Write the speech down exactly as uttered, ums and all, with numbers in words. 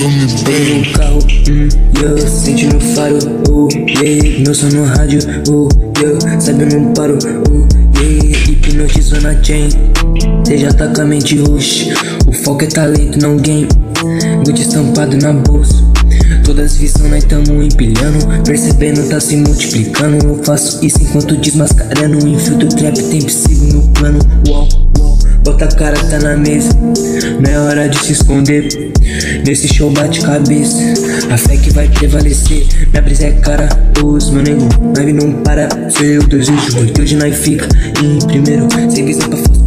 Bem no carro, hum, yo, sente no faro, oh, yeah. Meu som no rádio, oh, yo, sabe eu não paro, oh, yeah. Hipnotizou na chain, seja tá com a mente rush. O foco é talento, não game. Gucci estampado na bolsa. Todas as visões nós tamo empilhando, percebendo tá se multiplicando. Eu faço isso enquanto desmascarando. Infiltro trap, tempo sigo no plano. Uau, uau, bota a cara, tá na mesa. Não é hora de se esconder. Nesse show bate cabeça, a fé que vai prevalecer. Minha brisa é cara, os meu nego. Nós não para, seu desejo. Hoje nós fica em primeiro, sem visão pra